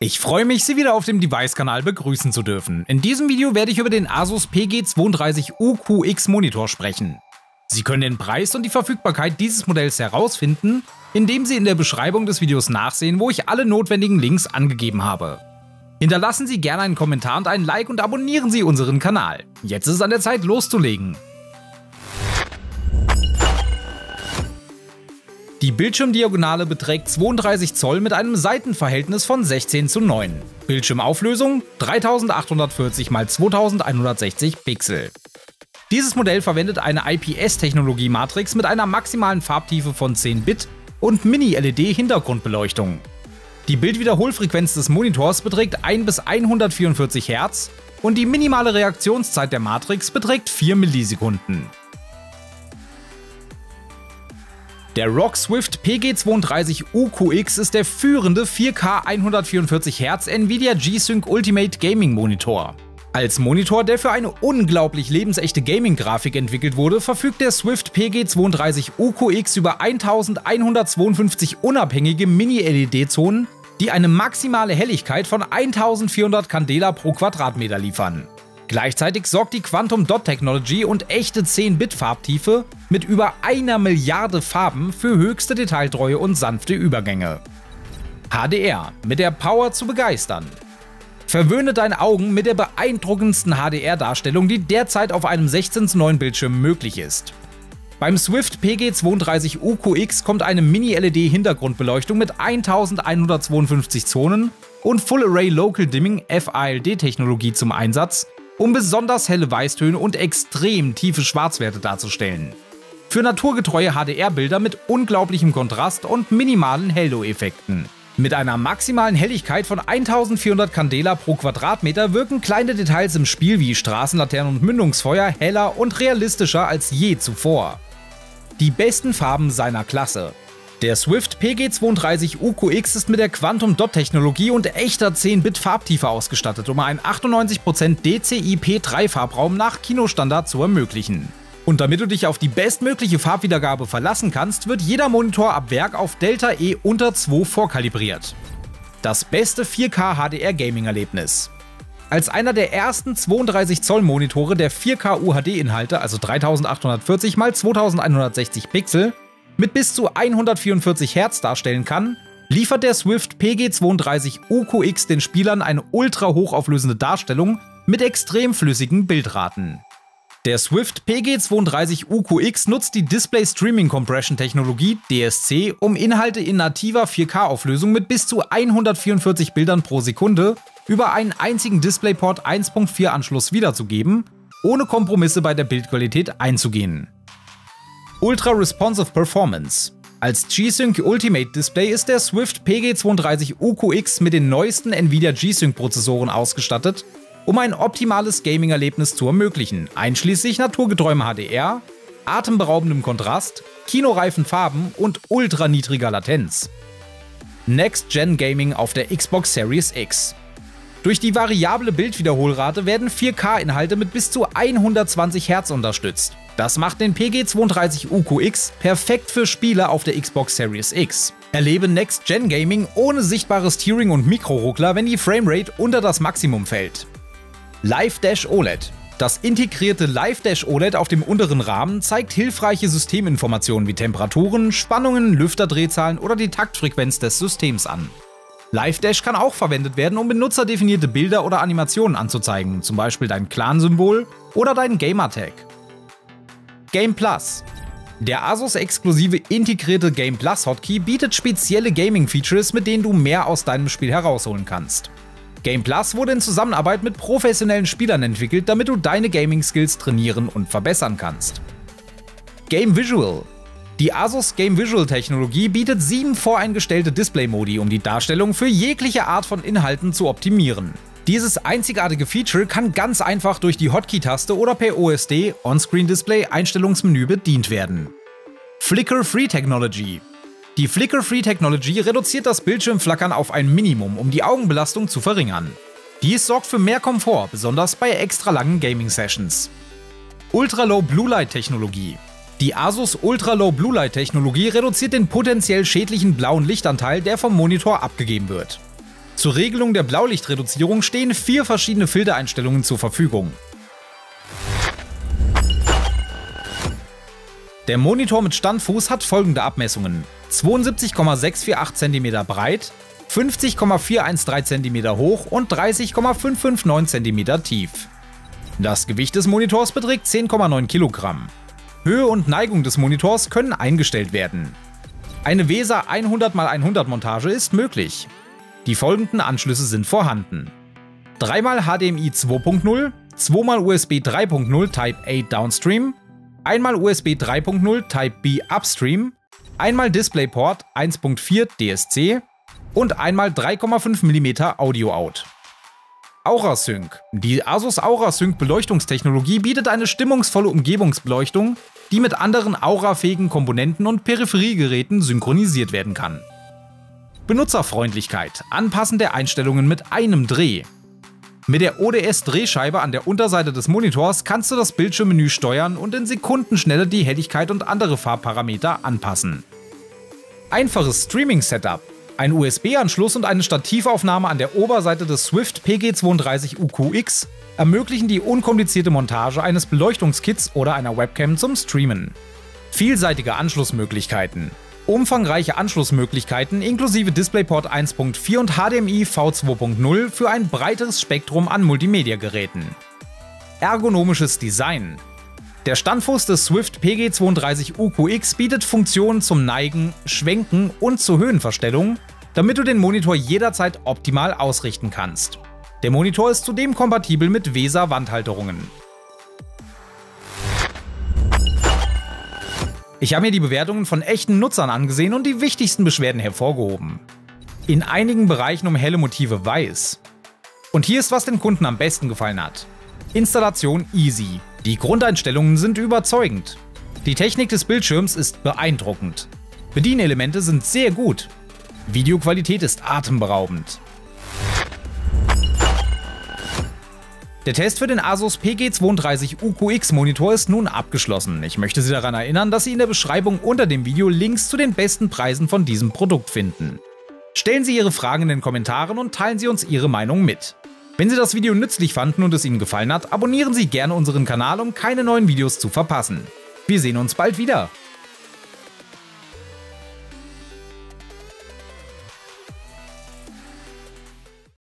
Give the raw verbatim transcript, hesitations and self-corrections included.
Ich freue mich, Sie wieder auf dem Device-Kanal begrüßen zu dürfen. In diesem Video werde ich über den Asus P G zweiunddreißig U Q X Monitor sprechen. Sie können den Preis und die Verfügbarkeit dieses Modells herausfinden, indem Sie in der Beschreibung des Videos nachsehen, wo ich alle notwendigen Links angegeben habe. Hinterlassen Sie gerne einen Kommentar und einen Like und abonnieren Sie unseren Kanal. Jetzt ist es an der Zeit loszulegen. Die Bildschirmdiagonale beträgt zweiunddreißig Zoll mit einem Seitenverhältnis von sechzehn zu neun. Bildschirmauflösung dreitausendachthundertvierzig mal zweitausendeinhundertsechzig Pixel. Dieses Modell verwendet eine I P S-Technologie-Matrix mit einer maximalen Farbtiefe von zehn Bit und Mini-L E D-Hintergrundbeleuchtung. Die Bildwiederholfrequenz des Monitors beträgt ein bis hundertvierundvierzig Hertz und die minimale Reaktionszeit der Matrix beträgt vier Millisekunden. Der R O G Swift P G zweiunddreißig U Q X ist der führende vier K hundertvierundvierzig Hertz Nvidia G-Sync Ultimate Gaming Monitor. Als Monitor, der für eine unglaublich lebensechte Gaming-Grafik entwickelt wurde, verfügt der Swift P G zweiunddreißig U Q X über eintausendeinhundertzweiundfünfzig unabhängige Mini-L E D-Zonen, die eine maximale Helligkeit von eintausendvierhundert Candela pro Quadratmeter liefern. Gleichzeitig sorgt die Quantum Dot Technology und echte zehn Bit Farbtiefe mit über einer Milliarde Farben für höchste Detailtreue und sanfte Übergänge. H D R, mit der Power zu begeistern. Verwöhne deine Augen mit der beeindruckendsten H D R-Darstellung, die derzeit auf einem sechzehn zu neun Bildschirm möglich ist. Beim Swift P G zweiunddreißig U Q X kommt eine Mini-L E D-Hintergrundbeleuchtung mit eintausendeinhundertzweiundfünfzig Zonen und Full Array Local Dimming F A L D-Technologie zum Einsatz, um besonders helle Weißtöne und extrem tiefe Schwarzwerte darzustellen. Für naturgetreue H D R-Bilder mit unglaublichem Kontrast und minimalen Helldot-Effekten. Mit einer maximalen Helligkeit von eintausendvierhundert Candela pro Quadratmeter wirken kleine Details im Spiel wie Straßenlaternen und Mündungsfeuer heller und realistischer als je zuvor. Die besten Farben seiner Klasse. Der Swift P G zweiunddreißig U Q X ist mit der Quantum Dot Technologie und echter zehn Bit Farbtiefe ausgestattet, um einen achtundneunzig Prozent D C I P drei Farbraum nach Kinostandard zu ermöglichen. Und damit du dich auf die bestmögliche Farbwiedergabe verlassen kannst, wird jeder Monitor ab Werk auf Delta E unter zwei vorkalibriert. Das beste vier K H D R Gaming-Erlebnis. Als einer der ersten zweiunddreißig Zoll Monitore der vier K U H D-Inhalte, also dreitausendachthundertvierzig mal zweitausendeinhundertsechzig Pixel, mit bis zu hundertvierundvierzig Hertz darstellen kann, liefert der Swift P G zweiunddreißig U Q X den Spielern eine ultra hochauflösende Darstellung mit extrem flüssigen Bildraten. Der Swift P G zweiunddreißig U Q X nutzt die Display Streaming Compression Technologie D S C, um Inhalte in nativer vier K-Auflösung mit bis zu hundertvierundvierzig Bildern pro Sekunde über einen einzigen DisplayPort eins Punkt vier Anschluss wiederzugeben, ohne Kompromisse bei der Bildqualität einzugehen. Ultra Responsive Performance. Als G-Sync Ultimate Display ist der Swift P G zweiunddreißig U Q X mit den neuesten Nvidia G-Sync Prozessoren ausgestattet, um ein optimales Gaming-Erlebnis zu ermöglichen, einschließlich naturgetreuem H D R, atemberaubendem Kontrast, kinoreifen Farben und ultra niedriger Latenz. Next-Gen Gaming auf der Xbox Series X. Durch die variable Bildwiederholrate werden vier K-Inhalte mit bis zu hundertzwanzig Hertz unterstützt. Das macht den P G zweiunddreißig U Q X perfekt für Spiele auf der Xbox Series X. Erlebe Next-Gen Gaming ohne sichtbares Tearing und Mikroruckler, wenn die Framerate unter das Maximum fällt. Live Dash O L E D. Das integrierte Live Dash O L E D auf dem unteren Rahmen zeigt hilfreiche Systeminformationen wie Temperaturen, Spannungen, Lüfterdrehzahlen oder die Taktfrequenz des Systems an. Live Dash kann auch verwendet werden, um benutzerdefinierte Bilder oder Animationen anzuzeigen, zum Beispiel dein Clan-Symbol oder dein Gamertag. Game Plus. Der Asus-exklusive integrierte Game Plus Hotkey bietet spezielle Gaming-Features, mit denen du mehr aus deinem Spiel herausholen kannst. Game Plus wurde in Zusammenarbeit mit professionellen Spielern entwickelt, damit du deine Gaming-Skills trainieren und verbessern kannst. Game Visual. Die Asus Game Visual Technologie bietet sieben voreingestellte Display-Modi, um die Darstellung für jegliche Art von Inhalten zu optimieren. Dieses einzigartige Feature kann ganz einfach durch die Hotkey-Taste oder per O S D On-Screen-Display Einstellungsmenü bedient werden. Flicker-Free Technology. Die Flicker-Free Technology reduziert das Bildschirmflackern auf ein Minimum, um die Augenbelastung zu verringern. Dies sorgt für mehr Komfort, besonders bei extra langen Gaming-Sessions. Ultra-Low Blue Light Technologie. Die Asus Ultra-Low Blue Light Technologie reduziert den potenziell schädlichen blauen Lichtanteil, der vom Monitor abgegeben wird. Zur Regelung der Blaulichtreduzierung stehen vier verschiedene Filtereinstellungen zur Verfügung. Der Monitor mit Standfuß hat folgende Abmessungen: zweiundsiebzig Komma sechshundertachtzig Zentimeter breit, fünfzig Komma vierhundertdreizehn Zentimeter hoch und dreißig Komma fünfhundertneunundfünfzig Zentimeter tief. Das Gewicht des Monitors beträgt zehn Komma neun Kilogramm. Höhe und Neigung des Monitors können eingestellt werden. Eine VESA hundert mal hundert Montage ist möglich. Die folgenden Anschlüsse sind vorhanden: drei mal H D M I zwei Punkt null, zwei mal U S B drei Punkt null Type A Downstream, einmal U S B drei Punkt null Type B Upstream, einmal DisplayPort eins Punkt vier D S C und einmal drei Komma fünf Millimeter Audio Out. AuraSync. Die Asus AuraSync Beleuchtungstechnologie bietet eine stimmungsvolle Umgebungsbeleuchtung, die mit anderen aurafähigen Komponenten und Peripheriegeräten synchronisiert werden kann. Benutzerfreundlichkeit. Anpassen der Einstellungen mit einem Dreh. Mit der O D S-Drehscheibe an der Unterseite des Monitors kannst du das Bildschirmmenü steuern und in Sekundenschnelle die Helligkeit und andere Farbparameter anpassen. Einfaches Streaming-Setup. Ein U S B-Anschluss und eine Stativaufnahme an der Oberseite des Swift P G zweiunddreißig U Q X ermöglichen die unkomplizierte Montage eines Beleuchtungskits oder einer Webcam zum Streamen. Vielseitige Anschlussmöglichkeiten. Umfangreiche Anschlussmöglichkeiten inklusive DisplayPort eins Punkt vier und H D M I V zwei Punkt null für ein breiteres Spektrum an Multimedia-Geräten. Ergonomisches Design. Der Standfuß des Swift P G zweiunddreißig U Q X bietet Funktionen zum Neigen, Schwenken und zur Höhenverstellung, damit du den Monitor jederzeit optimal ausrichten kannst. Der Monitor ist zudem kompatibel mit VESA-Wandhalterungen. Ich habe mir die Bewertungen von echten Nutzern angesehen und die wichtigsten Beschwerden hervorgehoben. In einigen Bereichen um helle Motive weiß. Und hier ist, was den Kunden am besten gefallen hat. Installation easy. Die Grundeinstellungen sind überzeugend. Die Technik des Bildschirms ist beeindruckend. Bedienelemente sind sehr gut. Videoqualität ist atemberaubend. Der Test für den Asus P G zweiunddreißig U Q X Monitor ist nun abgeschlossen. Ich möchte Sie daran erinnern, dass Sie in der Beschreibung unter dem Video Links zu den besten Preisen von diesem Produkt finden. Stellen Sie Ihre Fragen in den Kommentaren und teilen Sie uns Ihre Meinung mit. Wenn Sie das Video nützlich fanden und es Ihnen gefallen hat, abonnieren Sie gerne unseren Kanal, um keine neuen Videos zu verpassen. Wir sehen uns bald wieder.